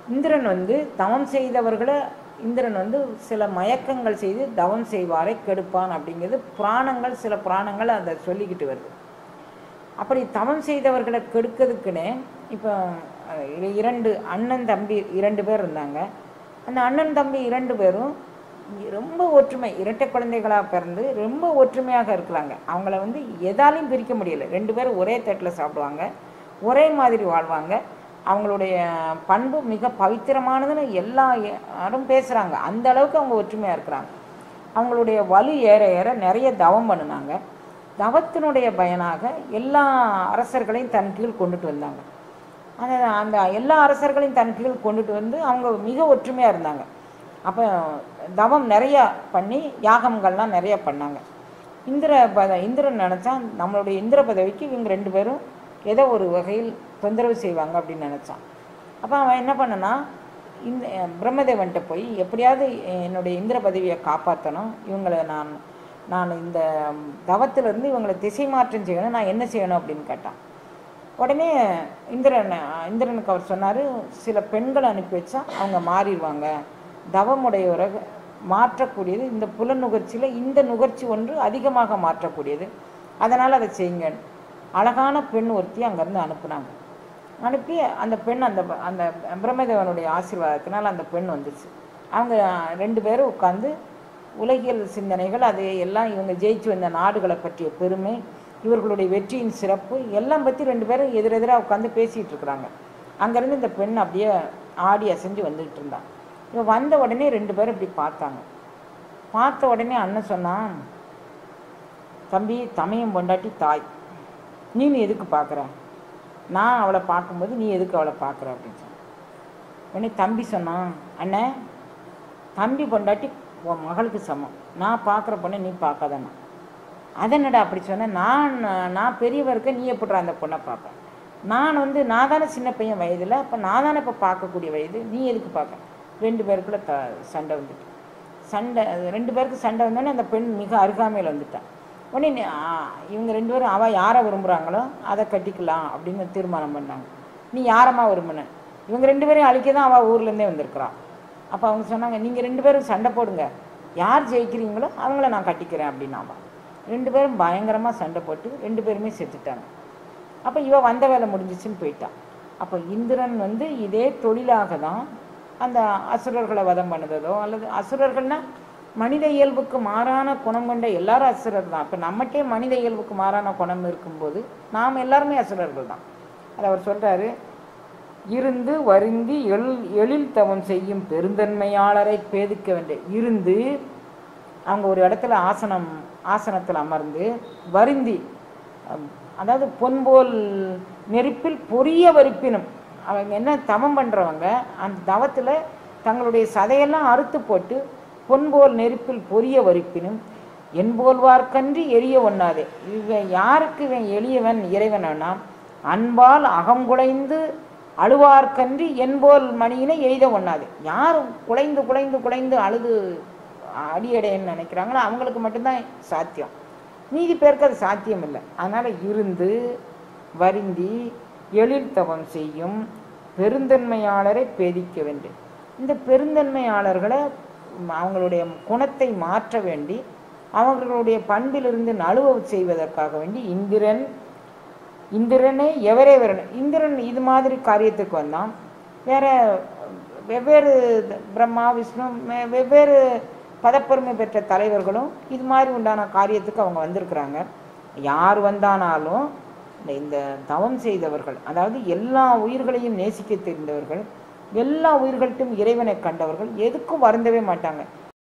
இந்திரன் வந்து தவம் செய்தவர்களை இந்திரன் வந்து சில மயக்கங்கள் செய்து தவம் செய்வாரை கெடுப்பான் அப்படிங்கிறது புராணங்கள், சில புராணங்கள் அதை சொல்லிக்கிட்டு வருது. அப்படி தவம் செய்தவர்களை கெடுக்கிறதுக்குன்னு இப்போ 2 அண்ணன் தம்பி 2 பேர் இருந்தாங்க. அந்த அண்ணன் தம்பி 2 பேரும் ரொம்ப ஒற்றுமை, இரட்டை குழந்தைகளாக பிறந்து ரொம்ப ஒற்றுமையாக இருக்கிறாங்க. அவங்கள வந்து எதாலையும் பிரிக்க முடியலை. 2 பேரும் ஒரே தட்டில் சாப்பிடுவாங்க, ஒரே மாதிரி வாழ்வாங்க. அவங்களுடைய பண்பு மிக பவித்திரமானதுன்னு எல்லாரும் பேசுகிறாங்க. அந்த அளவுக்கு அவங்க ஒற்றுமையாக இருக்கிறாங்க. அவங்களுடைய வலு ஏற ஏற நிறைய தவம் பண்ணினாங்க. தவத்தினுடைய பயனாக எல்லா அரசர்களையும் தன் கீழ் கொண்டுட்டு வந்தாங்க. அந்த எல்லா அரசர்களையும் தன் கீழ் கொண்டுட்டு வந்து அவங்க மிக ஒற்றுமையாக இருந்தாங்க. அப்போ தவம் நிறையா பண்ணி யாகங்கள்லாம் நிறையா பண்ணாங்க. இந்திரன் நினச்சா நம்மளுடைய இந்திர பதவிக்கு இவங்க 2 பேரும் ஏதோ ஒரு வகையில் தொந்தரவு செய்வாங்க அப்படின்னு நினச்சான். அப்போ அவன் என்ன பண்ணனா, இந்த பிரம்மதேவன்கிட்ட போய் எப்படியாவது என்னுடைய இந்திர பதவியை காப்பாற்றணும், இவங்களை நான் இந்த தவத்திலிருந்து இவங்களை திசை மாற்றம் செய்யணும், நான் என்ன செய்யணும் அப்படின்னு கேட்டான். உடனே இந்திரனுக்கு அவர் சொன்னார், சில பெண்களை அனுப்பி வச்சா அவங்க மாறிடுவாங்க. தவமுடையவரை மாற்றக்கூடியது இந்த புலநுகர்ச்சியில் இந்த நுகர்ச்சி ஒன்று அதிகமாக மாற்றக்கூடியது, அதனால் அதை செய்யுங்க. அழகான பெண் ஒருத்தி அங்கேருந்து அனுப்புனாங்க. அனுப்பி அந்த பெண் அந்த பிரம்மதேவனுடைய ஆசீர்வாதத்தினால் அந்த பெண் வந்துச்சு. அவங்க 2 பேரும் உட்காந்து உலகியல் சிந்தனைகள், அது எல்லாம் இவங்க ஜெயிச்சு வந்த நாடுகளை பற்றிய பெருமை, இவர்களுடைய வெற்றியின் சிறப்பு எல்லாம் பற்றி 2 பேரும் எதிரெதிராக உட்காந்து பேசிகிட்டு இருக்கிறாங்க. அங்கேருந்து இந்த பெண் அப்படியே ஆடி அசைஞ்சு வந்துகிட்டு இருந்தான். இவன் வந்த உடனே 2 பேரும் இப்படி பார்த்தாங்க. பார்த்த உடனே அண்ணன் சொன்னான், தம்பி, தமையம் பொண்டாட்டி தாய், நீ எதுக்கு பார்க்குற? நான் அவளை பார்க்கும்போது நீ எதுக்கு அவளை பார்க்குற அப்படின்னு சொன்னான். உடனே தம்பி சொன்னான், அண்ணன், தம்பி பொண்டாட்டி உன் மகளுக்கு சமம், நான் பார்க்குற பொண்ணை நீ பார்க்காதண்ணா. அதனடா அப்படி சொன்னேன், நான் பெரியவ இருக்க, நீ எப்படிடா அந்த பொண்ணை பார்ப்பேன்? நான் தானே சின்ன பையன் வயதில், அப்போ நான் தானே இப்போ பார்க்கக்கூடிய வயது, நீ எதுக்கு பார்க்க? 2 பேருக்குள்ள சண்டை வந்துட்டு. 2 பேருக்கு சண்டை வந்தோடனே அந்த பெண் மிக அருகாமையில் வந்துட்டான். உடனே இவங்க 2 பேரும் அவள் யாரை விரும்புகிறாங்களோ அதை கட்டிக்கலாம் அப்படின்னு தீர்மானம் பண்ணாங்க. நீ யாரம்மா விரும்பின? இவங்க 2 பேரையும் அழிக்க தான் அவள் ஊர்லேருந்தே வந்திருக்கிறான். அப்போ அவங்க சொன்னாங்க, நீங்கள் 2 பேரும் சண்டை போடுங்க, யார் ஜெயிக்கிறீங்களோ அவங்கள நான் கட்டிக்கிறேன் அப்படின்னாமா. 2 பேரும் பயங்கரமாக சண்டை போட்டு 2 பேருமே செத்துட்டாங்க. அப்போ இவ வந்த வேலை முடிஞ்சிச்சுன்னு போயிட்டான். அப்போ இந்திரன் வந்து இதே தொழிலாக தான் அந்த அசுரர்களை வதம் பண்ணுதோ, அல்லது அசுரர்கள்னால் மனித இயல்புக்கு மாறான குணம் கொண்ட எல்லாரும் அசுரர் தான். இப்போ நம்மகிட்டே மனித இயல்புக்கு மாறான குணம் இருக்கும்போது நாம் எல்லாருமே அசுரர்கள் தான். அதை அவர் சொல்கிறாரு, இருந்து வருந்தி எழில் தவம் செய்யும் பெருந்தன்மையாளரை பேதிக்க வேண்டிய. இருந்து அவங்க ஒரு இடத்துல ஆசனத்தில் அமர்ந்து வருந்தி, அதாவது பொன்போல் நெருப்பில் பொரிய வரிப்பினும், அவங்க என்ன தவம் பண்ணுறவங்க அந்த தவத்தில் தங்களுடைய சதையெல்லாம் அறுத்து போட்டு பொன்போல் நெருப்பில் பொரிய வரிப்பினும் என்போல்வார்க்கன்றி எரிய ஒண்ணாதே. இவன் யாருக்கு இவன் எளியவன் இறைவனா, அன்பால் அகங்குலைந்து அழுவார்க்கன்றி என்போல் மணியினை எய்த ஒண்ணாது. யார் குலைந்து குலைந்து குலைந்து அழுது அடியடைன்னு நினைக்கிறாங்களோ அவங்களுக்கு மட்டும்தான் சாத்தியம், மீதி பேருக்கு அது சாத்தியம் இல்லை. அதனால் இருந்து வருந்தி எழில் தவம் செய்யும் பெருந்தன்மையாளரை பேதிக்க வேண்டும். இந்த பெருந்தன்மையாளர்களை அவங்களுடைய குணத்தை மாற்ற வேண்டி அவர்களுடைய பண்பிலிருந்து நழுவ செய்வதற்காக வேண்டி இந்திரனே எவரே வரணும். இந்திரன் இது மாதிரி காரியத்துக்கு வந்தான். வெவ்வேறு பிரம்மா விஷ்ணு வெவ்வேறு பதப்பெருமை பெற்ற தலைவர்களும் இது மாதிரி உண்டான காரியத்துக்கு அவங்க வந்திருக்கிறாங்க. யார் வந்தானாலும் இந்த தவம் செய்தவர்கள், அதாவது எல்லா உயிர்களையும் நேசிக்க தெரிந்தவர்கள், எல்லா உயிர்கள்ட்டும் இறைவனை கண்டவர்கள் எதுக்கும் வருந்தவே மாட்டாங்க.